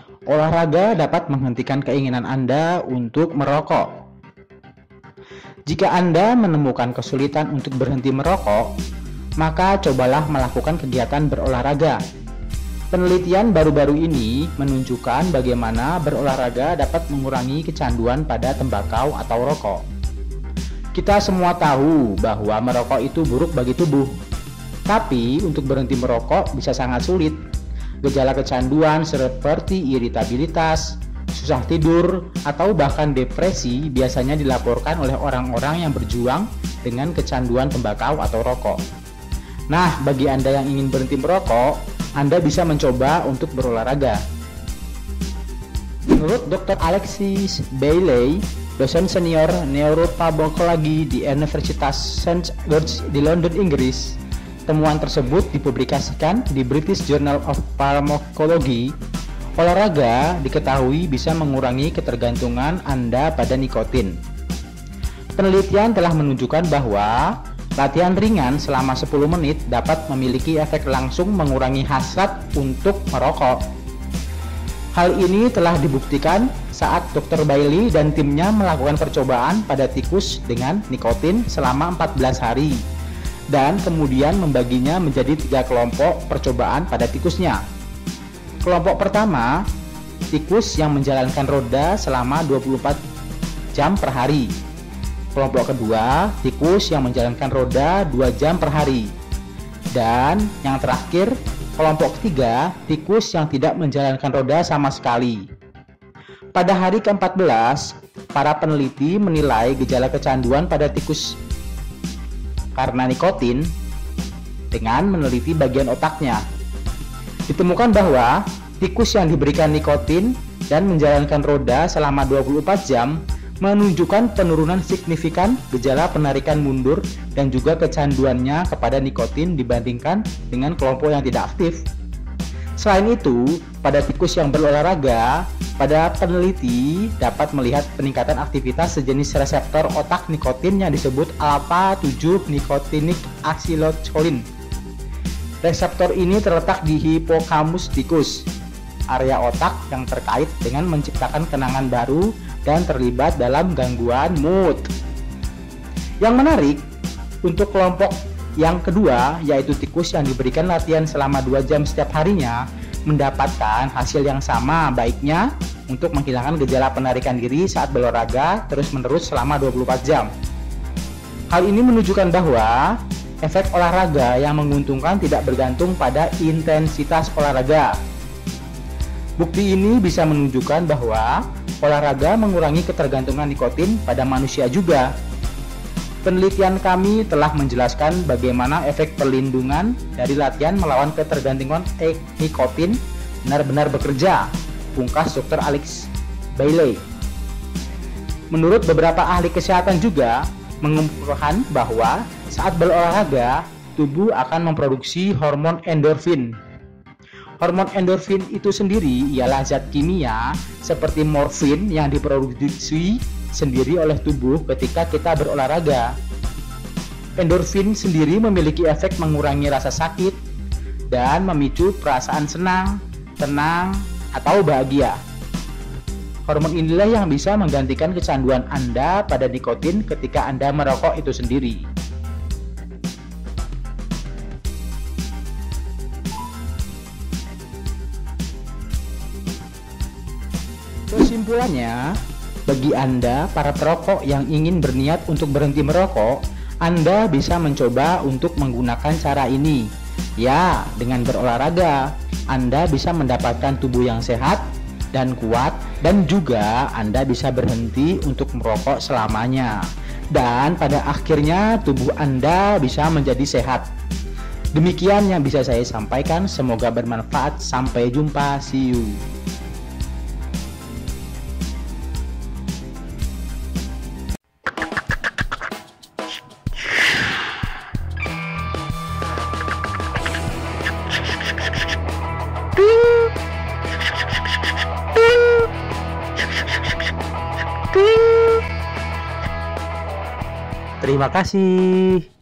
Olahraga dapat menghentikan keinginan Anda untuk merokok. Jika Anda menemukan kesulitan untuk berhenti merokok, maka cobalah melakukan kegiatan berolahraga. Penelitian baru-baru ini menunjukkan bagaimana berolahraga dapat mengurangi kecanduan pada tembakau atau rokok. Kita semua tahu bahwa merokok itu buruk bagi tubuh, tapi untuk berhenti merokok bisa sangat sulit. Gejala kecanduan seperti iritabilitas, susah tidur, atau bahkan depresi biasanya dilaporkan oleh orang-orang yang berjuang dengan kecanduan tembakau atau rokok. Nah, bagi Anda yang ingin berhenti merokok, Anda bisa mencoba untuk berolahraga. Menurut Dr. Alexis Bailey, dosen senior neurofarmakologi di Universitas St. George di London, Inggris, temuan tersebut dipublikasikan di British Journal of Pharmacology. Olahraga diketahui bisa mengurangi ketergantungan Anda pada nikotin. Penelitian telah menunjukkan bahwa latihan ringan selama 10 menit dapat memiliki efek langsung mengurangi hasrat untuk merokok. Hal ini telah dibuktikan saat Dr. Bailey dan timnya melakukan percobaan pada tikus dengan nikotin selama 14 hari dan kemudian membaginya menjadi 3 kelompok percobaan pada tikusnya. Kelompok pertama, tikus yang menjalankan roda selama 24 jam per hari. Kelompok kedua, tikus yang menjalankan roda 2 jam per hari. Dan yang terakhir, kelompok ketiga, tikus yang tidak menjalankan roda sama sekali. Pada hari ke-14, para peneliti menilai gejala kecanduan pada tikus karena nikotin dengan meneliti bagian otaknya. Ditemukan bahwa tikus yang diberikan nikotin dan menjalankan roda selama 24 jam menunjukkan penurunan signifikan gejala penarikan mundur dan juga kecanduannya kepada nikotin dibandingkan dengan kelompok yang tidak aktif. Selain itu, pada tikus yang berolahraga, pada peneliti dapat melihat peningkatan aktivitas sejenis reseptor otak nikotin yang disebut alpha-7 nicotinic acetylcholine. Reseptor ini terletak di hipokampus tikus, area otak yang terkait dengan menciptakan kenangan baru dan terlibat dalam gangguan mood. Yang menarik, untuk kelompok yang kedua, yaitu tikus yang diberikan latihan selama 2 jam setiap harinya, mendapatkan hasil yang sama, baiknya untuk menghilangkan gejala penarikan diri saat berolahraga terus-menerus selama 24 jam. Hal ini menunjukkan bahwa efek olahraga yang menguntungkan tidak bergantung pada intensitas olahraga. Bukti ini bisa menunjukkan bahwa olahraga mengurangi ketergantungan nikotin pada manusia juga. Penelitian kami telah menjelaskan bagaimana efek perlindungan dari latihan melawan ketergantungan nikotin benar-benar bekerja, pungkas Dr. Alex Bailey. Menurut beberapa ahli kesehatan juga mengumpulkan bahwa saat berolahraga, tubuh akan memproduksi hormon endorfin. Hormon endorfin itu sendiri ialah zat kimia seperti morfin yang diproduksi sendiri oleh tubuh ketika kita berolahraga. Endorfin sendiri memiliki efek mengurangi rasa sakit dan memicu perasaan senang, tenang, atau bahagia. Hormon inilah yang bisa menggantikan kecanduan Anda pada nikotin ketika Anda merokok itu sendiri. Kesimpulannya, bagi Anda, para perokok yang ingin berniat untuk berhenti merokok, Anda bisa mencoba untuk menggunakan cara ini. Ya, dengan berolahraga, Anda bisa mendapatkan tubuh yang sehat dan kuat, dan juga Anda bisa berhenti untuk merokok selamanya. Dan pada akhirnya, tubuh Anda bisa menjadi sehat. Demikian yang bisa saya sampaikan, semoga bermanfaat. Sampai jumpa, see you. Terima kasih.